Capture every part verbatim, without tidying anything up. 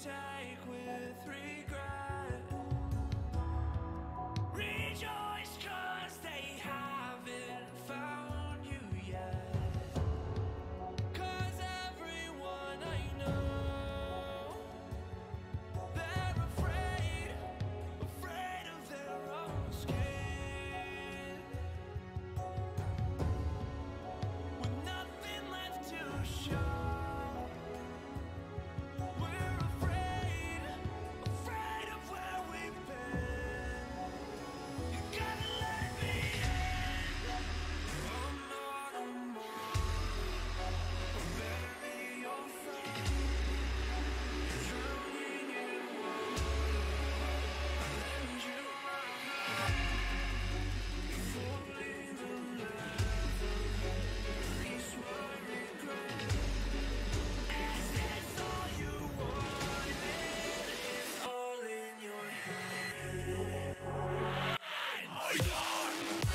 take with regret. Rejoice 'cause they haven't found you yet. 'Cause everyone I know, they're afraid, afraid of their own skin. With nothing left to show, we're afraid, afraid of where we've been. You gotta let me in. I'm not a more. Bury your friend. Drowning in water. I lend you my hand. Falling the leather. Release my regret. Is this all you wanted? It's all in your head. My God!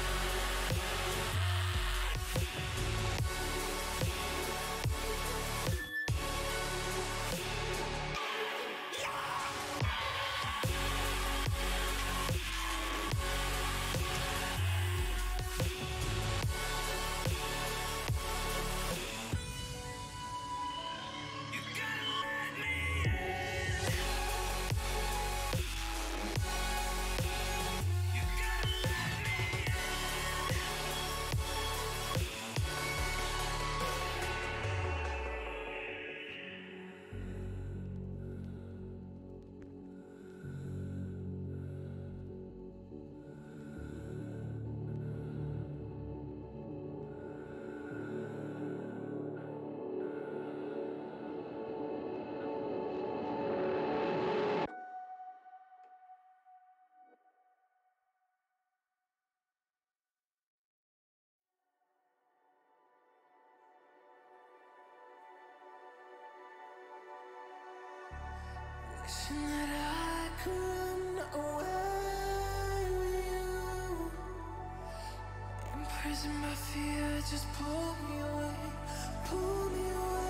You gotta let me in. You gotta let me wishing that I could run away with you. Imprisoned by fear, just pull me away, pull me away.